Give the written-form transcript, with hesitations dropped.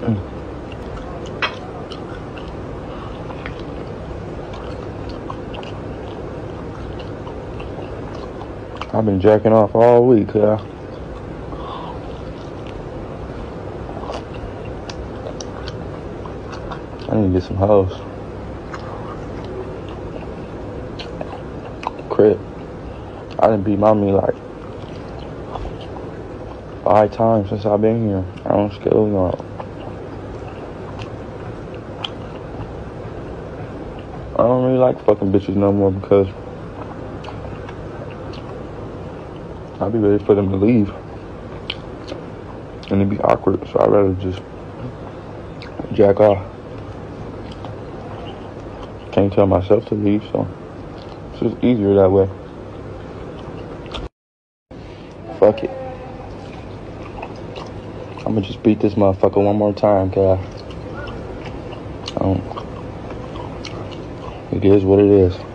I've been jacking off all week, yeah. I need to get some hoes. Crip. I done beat my meat like 5 times since I've been here. I don't scale y'all. I don't really like fucking bitches no more because I'll be ready for them to leave. And it'd be awkward, so I'd rather just jack off. Can't tell myself to leave, so it's just easier that way. Fuck it. I'ma just beat this motherfucker one more time, cuz it is what it is.